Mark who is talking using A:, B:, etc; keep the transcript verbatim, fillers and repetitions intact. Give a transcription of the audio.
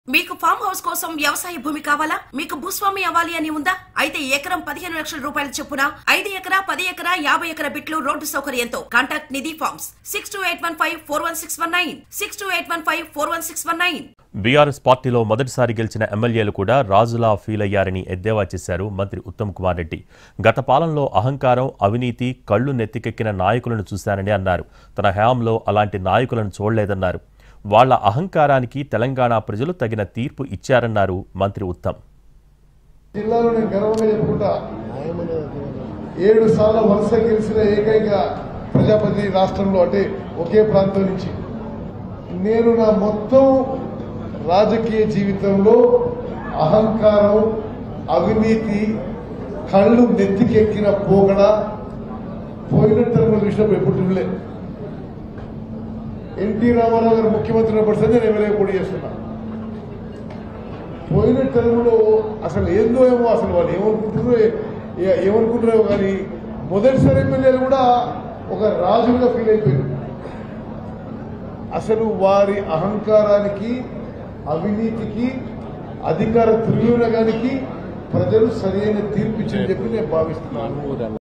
A: మీకు farm house కోసం వ్యవసాయ భూమి కావాలా? మీకు భూస్వామి అవ్వాలి అని ఉందా? అయితే ఎకరం పదిహేను లక్షల రూపాయల చొప్పున ఐదు ఎకరా పది ఎకరా యాభై ఎకరా బిట్లు రోడ్డు సౌకర్యంతో contact Nidhi farms six two eight one five four one six one nine six two eight one five four one six one nine.
B: BRS పార్టీలో మొదటిసారి గెలిచిన ఎమ్మెల్యేలు కూడా రాజులా ఫీల్ అయ్యారని ఎద్దేవా చేశారు మంత్రి ఉత్తమ్ కుమార్ రెడ్డి. గత పాలనలో అహంకారం, అవినీతి, కళ్లు నెత్తికెక్కిన నాయకులను చూశారని అన్నారు. తన హయాంలో అలాంటి నాయకులను చూడలేదన్నారు. వాళ్ల అహంకారానికి తెలంగాణ ప్రజలు తగిన తీర్పు ఇచ్చారన్నారు మంత్రి ఉత్తమ్.
C: జిల్లాలో నేను గర్వంగా చెప్పుకుంటా, ఏడు సార్లు వరుస గెలిచిన ఏకైక ప్రజాపతి రాష్ట్రంలో, అంటే ఒకే ప్రాంతం నుంచి. నేను నా మొత్తం రాజకీయ జీవితంలో అహంకారం, అవినీతి, కళ్ళు నెత్తికెక్కిన పోగడ పోయిన తరగతి విషయం ఎప్పుడు చూడలే. ఎన్టీ రామారావు గారు ముఖ్యమంత్రి ఉన్నప్పుడు నేను ఎవరైనా పోటీ చేస్తున్నా. పోయిన టర్మ్లో అసలు ఏందో ఏమో, అసలు వాళ్ళు ఏమనుకుంటున్నారో ఏమనుకుంటున్నారో కానీ మొదటిసారి ఎమ్మెల్యేలు కూడా ఒక రాజుగా ఫీల్ అయిపోయారు. అసలు వారి అహంకారానికి, అవినీతికి, అధికార దుర్వినియోగానికి ప్రజలు సరైన తీర్పు ఇచ్చని చెప్పి నేను భావిస్తున్నాను.